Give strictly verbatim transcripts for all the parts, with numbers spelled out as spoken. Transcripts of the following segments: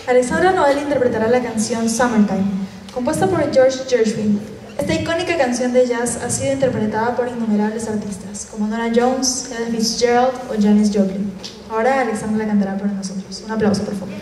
Alexandra Noel interpretará la canción Summertime, compuesta por George Gershwin. Esta icónica canción de jazz ha sido interpretada por innumerables artistas, como Nora Jones, Ella Fitzgerald o Janis Joplin. Ahora Alexandra la cantará para nosotros. Un aplauso, por favor.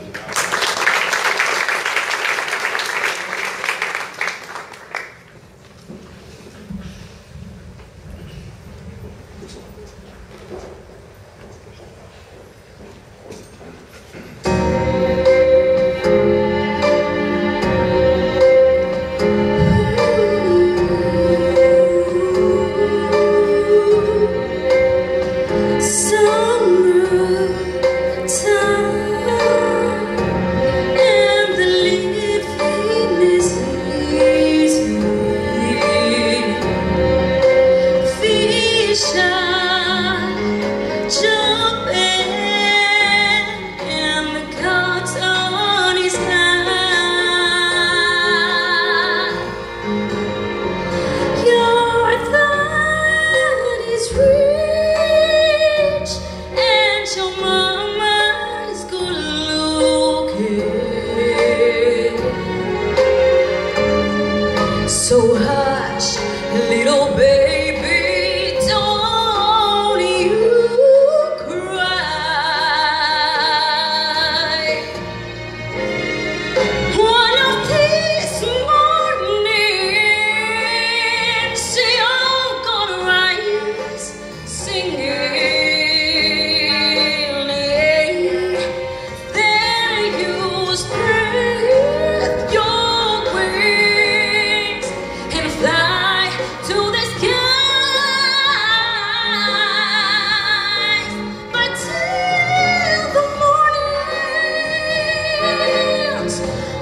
So hush, little baby, don't you cry. One of these mornings, you're gonna rise singing. Then you spread your wings and fly to the skies. But till the mornings